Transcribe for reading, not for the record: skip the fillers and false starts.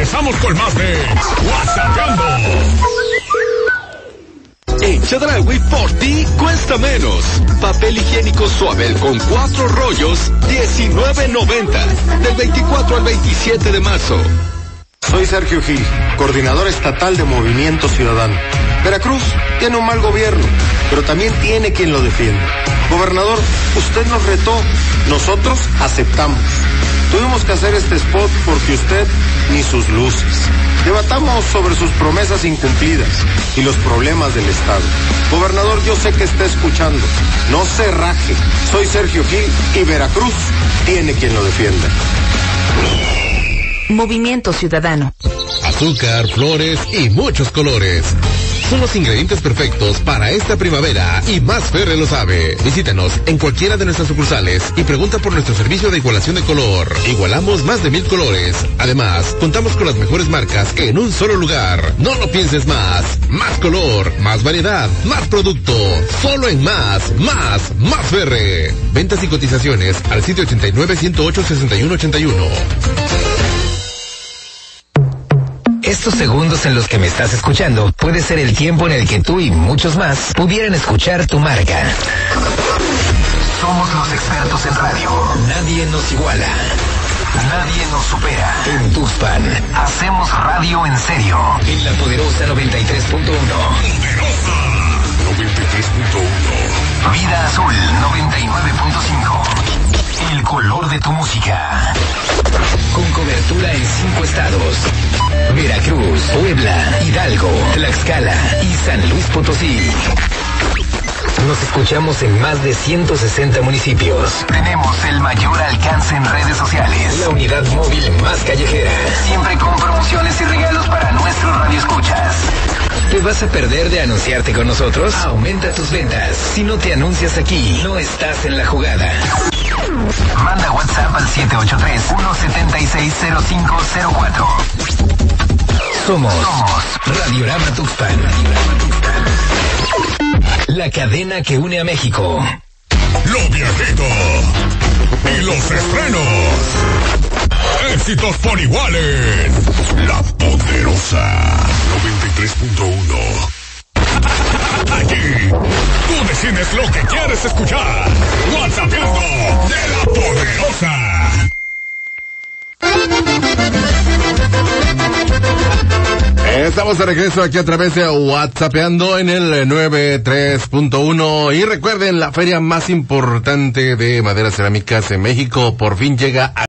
Regresamos con más de WhatsAppando. En Chedraui por ti cuesta menos. Papel higiénico Suabel con 4 rollos, $19.90. Del 24 al 27 de marzo. Soy Sergio Gil, coordinador estatal de Movimiento Ciudadano. Veracruz tiene un mal gobierno, pero también tiene quien lo defiende. Gobernador, usted nos retó, nosotros aceptamos. Tuvimos que hacer este spot porque usted ni sus luces. Debatamos sobre sus promesas incumplidas y los problemas del Estado. Gobernador, yo sé que está escuchando. No se raje. Soy Sergio Gil y Veracruz tiene quien lo defienda. Movimiento Ciudadano. Azúcar, flores y muchos colores. Son los ingredientes perfectos para esta primavera y Más Ferre lo sabe. Visítanos en cualquiera de nuestras sucursales y pregunta por nuestro servicio de igualación de color. Igualamos más de 1000 colores. Además, contamos con las mejores marcas en un solo lugar. No lo pienses más. Más color, más variedad, más producto. Solo en Más Ferre. Ventas y cotizaciones al sitio 89-108-6181. Estos segundos en los que me estás escuchando puede ser el tiempo en el que tú y muchos más pudieran escuchar tu marca. Somos los expertos en radio. Nadie nos iguala. Nadie nos supera. En Tuxpan, hacemos radio en serio. En la poderosa 93.1. Poderosa 93.1. Vida Azul 99.5. El color de tu música. Con cobertura en 5 estados. Veracruz, Puebla, Hidalgo, Tlaxcala y San Luis Potosí. Nos escuchamos en más de 160 municipios. Tenemos el mayor alcance en redes sociales. La unidad móvil más callejera. Siempre con promociones y regalos para nuestros radioescuchas. ¿Te vas a perder de anunciarte con nosotros? Aumenta tus ventas. Si no te anuncias aquí, no estás en la jugada. Manda WhatsApp al 783-176-0504. Somos Radiorama Tuxpan. La cadena que une a México. Lo viejito y los estrenos. Éxitos por igual en La Poderosa 93.1. Aquí, tú decides lo que quieres escuchar. WhatsAppando de La Poderosa. Estamos de regreso aquí a través de WhatsAppeando en el 93.1 y recuerden, la feria más importante de maderas cerámicas en México por fin llega a